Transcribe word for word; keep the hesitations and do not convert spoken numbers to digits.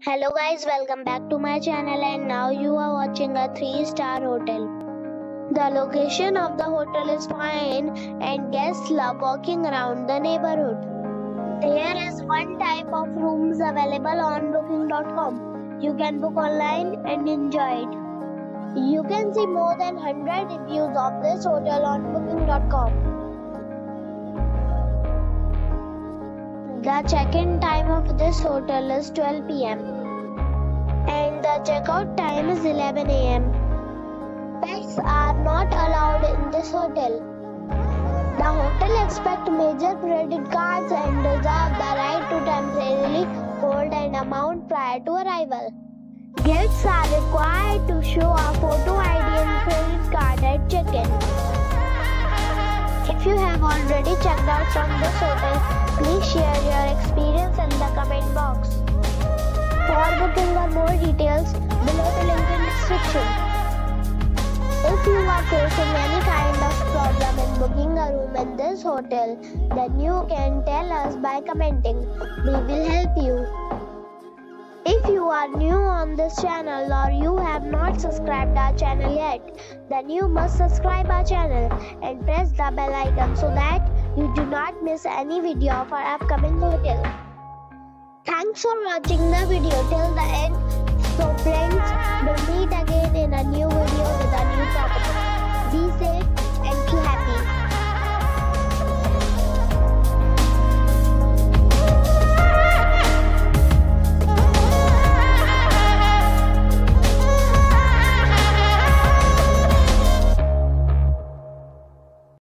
Hello guys, welcome back to my channel and now you are watching a three star hotel. The location of the hotel is fine and guests love walking around the neighborhood. There is one type of rooms available on booking dot com. You can book online and enjoy it. You can see more than one hundred reviews of this hotel on booking dot com. The check-in time of this hotel is twelve p m and the checkout time is eleven a m Pets are not allowed in this hotel. The hotel accepts major credit cards and reserves the right to temporarily hold an amount prior to arrival. Guests are required to show a photo I D and credit card at check-in. If you have already checked out from this hotel, please share your experience in the comment box. For booking or more details, below the link in description. If you are facing any kind of problem in booking a room in this hotel, then you can tell us by commenting. We will help you. If you are new on this channel or you have not subscribed our channel yet, then you must subscribe our channel and press the bell icon so that you do not miss any video of our upcoming hotel. Thanks for watching the video till the end. So friends, we'll meet again in a new video with a new property. Be safe and be happy.